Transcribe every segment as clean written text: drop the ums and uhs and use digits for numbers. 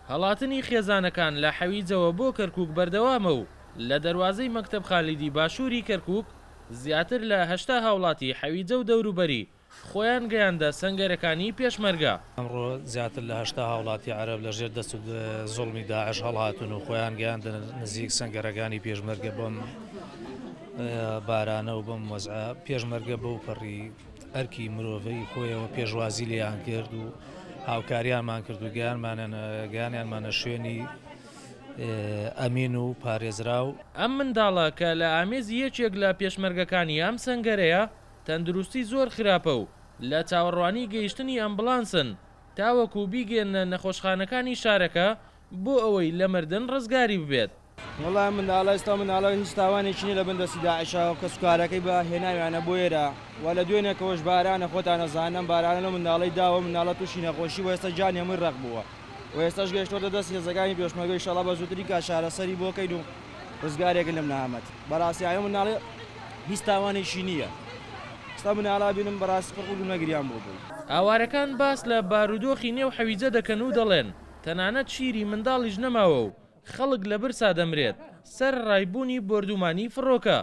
هەڵاتنی خێزانەکان لە حەویجەوە بۆ کەرکووک بەردەوامە و لە دەواازەی مەکتەب خالیدی باشووری کەرکووک زیاتر لە 80 هاوڵاتی حەویجە و دەوروبەری خۆیان گەیاندە سەنگەرەکانی پێشمەرگە. ئەمڕۆ زیاتر لە 80 هاوڵاتی عەرەب لەژێر دەست و زوڵمی داعش هەڵهاتون و خۆیان گەیاندە نزیک سەنگەرەکانی پێشمەرگە بەم بارانە و بەم وەزعە. پێشمەرگە بەو پەڕی ئەرکی مرۆڤەی خۆیەوە پێشوازی لێیان کرد و هاوکاریانمان کرد و گەیانیانمانە شوێنی ئەمین و پارێزراو. ئەم منداڵە کە لە ئامێزی یەکێک لە پێشمەرگەکانی ئەم سەنگەرەیە تەندروستی زۆر خراپە و لە چاوەڕوانی گەیشتنی ئەمبڵانسن تاوەکو بیگەێنە نەخۆشخانەکانی شارەکە بۆ ئەوەی لە مردن ڕزگاری ببێت. وەڵام منداڵە ئێستا منداڵە هیچ تاوانێکی نیە لە بەندەستی داعشەوە کە سوکارەکەی بە هێناویانە بۆ ئێرە و لە دوێنێکەوەش بارانە خۆتان نەزانم بارانە لە منداڵی داوە منداڵە تووشی نەخۆشی و ئێستا جانی هەمووی ڕق بووە و ئێستاش گەیشتۆتە دەست هێزەکانی پێشمەرگەی ئینشاڵڵا بە زووتری کا چارەسەری بۆکەین و ڕزگارێک لەم نەهامەت. بەڕاستی ئەم منداڵی هیچ تاوانێکی نییە. ئێستا منداڵا بینم بەڕاستی پڕ نەگریان بۆ بووی. ئاوارەکان باس لە بارودۆخی نێو حەویجە دەکەن و دەڵێن تەنانەت شیری منداڵیش نەماوە و خەڵک لە برسا دەمرێت سەر ڕایبوونی بردومانی فڕۆکە.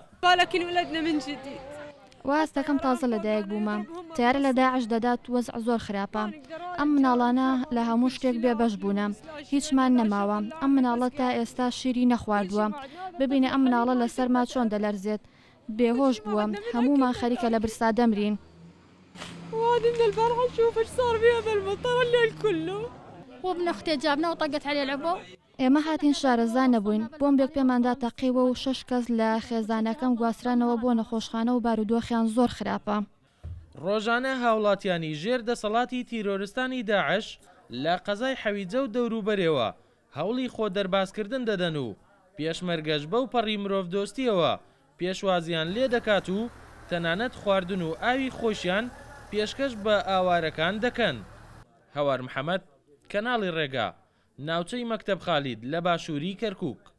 واز دەکەم تازە لەدایک بوومە تیارە لە داعش دەدات وەزع زۆر خراپە. ئەم مناڵانە لە هەموو شتێک بێبەش بوونە هیچمان نەماوە. ئەم مناڵە تا ئێستا شیری نەخواردووە. ببینە ئەم مناڵە لەسەرما چۆن دەلەرزێت بێهۆش بووە هەمومان خەریکە لە برسا دەمرین. وادنا البارحة نشوف ايش صار في هذا المطار الليل كله. وابن اختي جابنا وطقت عليه العبو. ئێمە هاتین شارەزا نەبووین بۆمبێک پێماندا تەقیوە و 6 کەس لە خێزانەکەم گواسترانەوە بۆ نەخۆشخانە و بارودۆخیان زۆر خراپە. ڕۆژانە هاوڵاتیانی ژێر دەسەڵاتی تیرۆریستانی داعش لە قەزای حەویجە و دەوروبەرێوە هەوڵی خۆ دەرباسکردن دەدەن و پێشمەرگەش بەو پەڕی مرۆڤ دۆستیەوە پێشوازیان لێ دەکات و تەنانەت خواردن و ئاوی خۆشیان پێشکەش بە ئاوارەکان دەکەن. هەوار محەممەد کەناڵی ڕێگا ناوچەی مەکتەب خالید لە باشووری کەرکووک.